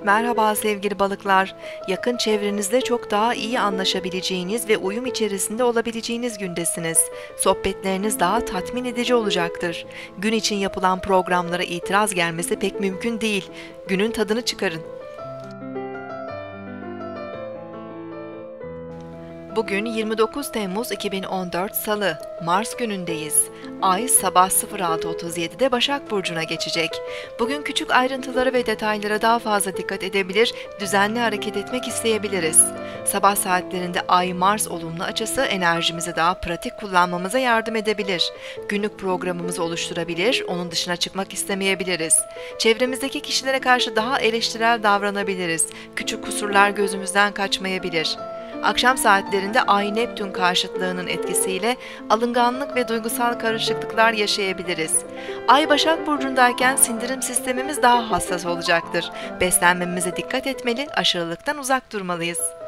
Merhaba sevgili balıklar. Yakın çevrenizde çok daha iyi anlaşabileceğiniz ve uyum içerisinde olabileceğiniz gündesiniz. Sohbetleriniz daha tatmin edici olacaktır. Gün için yapılan programlara itiraz gelmesi pek mümkün değil. Günün tadını çıkarın. Bugün 29 Temmuz 2014 Salı, Mars günündeyiz. Ay sabah 06:37'de Başak Burcu'na geçecek. Bugün küçük ayrıntılara ve detaylara daha fazla dikkat edebilir, düzenli hareket etmek isteyebiliriz. Sabah saatlerinde Ay-Mars olumlu açısı enerjimizi daha pratik kullanmamıza yardım edebilir. Günlük programımızı oluşturabilir, onun dışına çıkmak istemeyebiliriz. Çevremizdeki kişilere karşı daha eleştirel davranabiliriz. Küçük kusurlar gözümüzden kaçmayabilir. Akşam saatlerinde Ay-Neptün karşıtlığının etkisiyle alınganlık ve duygusal karışıklıklar yaşayabiliriz. Ay Başak Burcu'ndayken sindirim sistemimiz daha hassas olacaktır. Beslenmemize dikkat etmeli, aşırılıktan uzak durmalıyız.